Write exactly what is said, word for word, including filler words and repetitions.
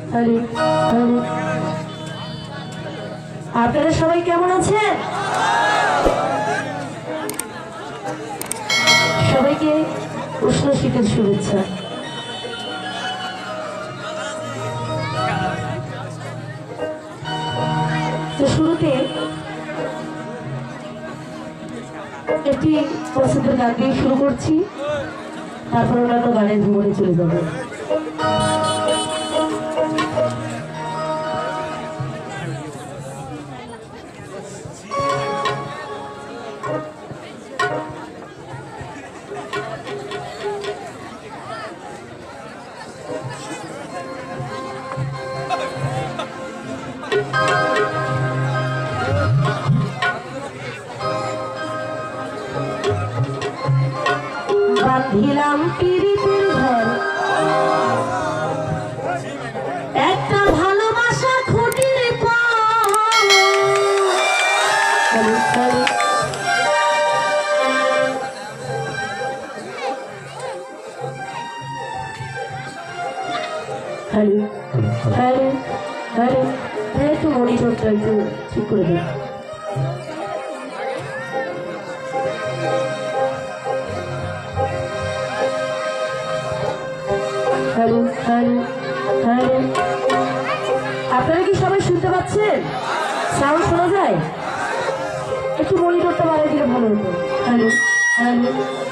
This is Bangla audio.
হ্যালো হ্যালো, আপনারা সবাই কেমন আছেন? সবাইকে উষ্ণ শীতের শুভেচ্ছা। তো শুরুতে একটি পছন্দের গান দিয়ে শুরু করছি, তারপর অন্যান্য গানের ভ্রমণে চলে যাব। বাঁধিলাম পিরিতের ঘর, একটা ভালোবাসা খুঁটির পর, হ্যালো হ্যালো হ্যালো, একটু মনিটরটা একটু ঠিক করে দিন। হ্যালো হ্যালো হ্যালো, আপনারা কি সবাই শুনতে পাচ্ছেন? সাউন্ড শোনা যায়? একটু মনিটরটা বাড়িয়ে দিলে ভালো হতো। Hello hello